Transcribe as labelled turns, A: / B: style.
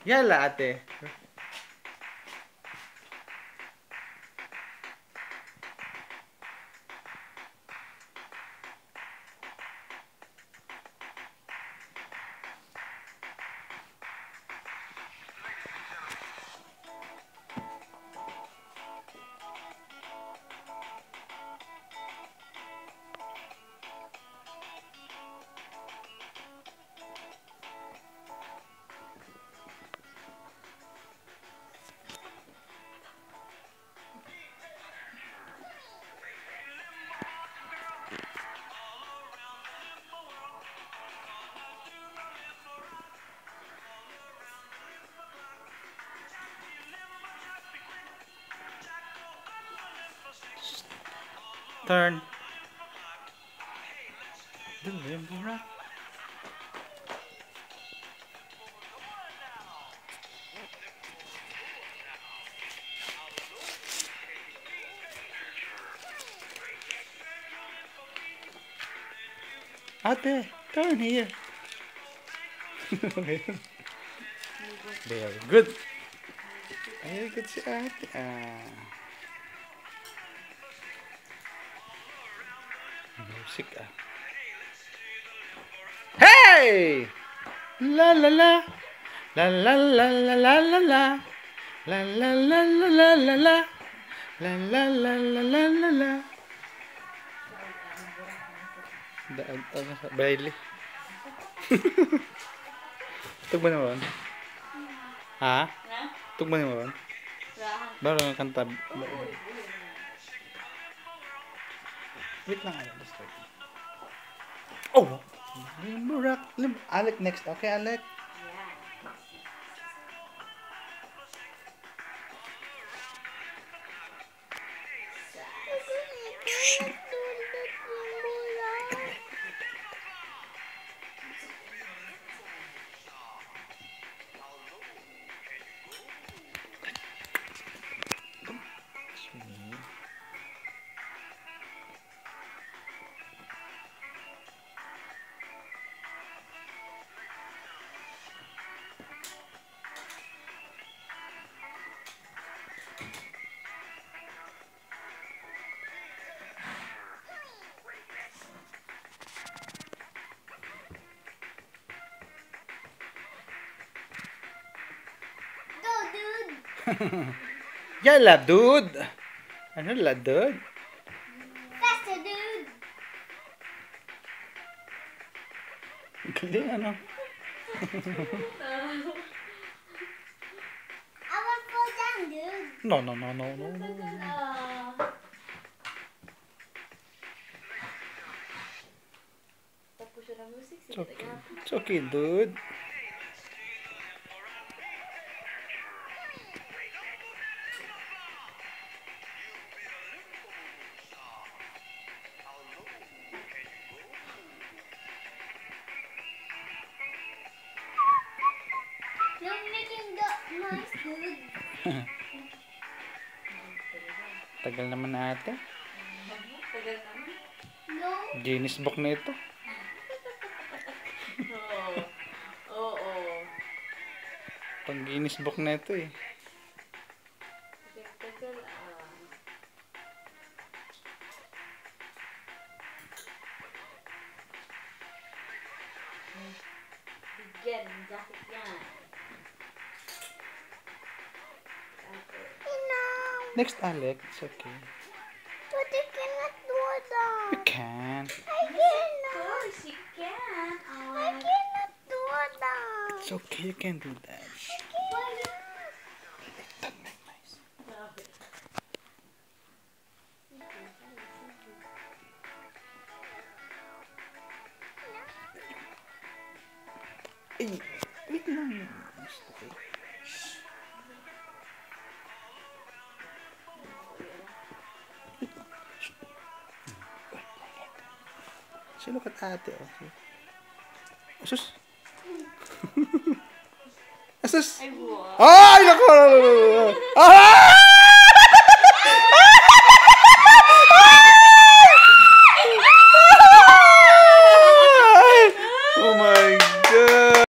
A: Yala, ate. Turn. Deliver. Ate, turn here. Very good. Very good si ate. Music Hey! La la la. La la la la la la la. La la la la la la la. La la la la la la la. Braille. Tugma naman. Ha? Tugma naman. Baru nga kanta. Wait lang. Oh! Alec next. Okay, Alec. Yala, dude. Ano la, dude?
B: Faster, dude.
A: Galing, ano?
B: I want to fall down, dude.
A: No, no, no, no, no, no.
B: Tapos siya ng music.
A: It's okay. It's okay, dude.
B: You're making the noise, dude.
A: Tagal naman na ate.
B: Tagal naman. No.
A: Guinness Book na ito.
B: Oo.
A: Pang Guinness Book na ito eh.
B: Tagal Bigyan, jacket yan.
A: Next, Alec. It's okay.
B: But you cannot do that.
A: You can.
B: I cannot. Of course you can. I cannot do that.
A: It's okay. You can do that.
B: Why not?
A: Don't make noise. Ay, wait lang. Sino ka ate? Okay. Asus! Asus!
B: Ay, wow.
A: Ay, naku! Ah!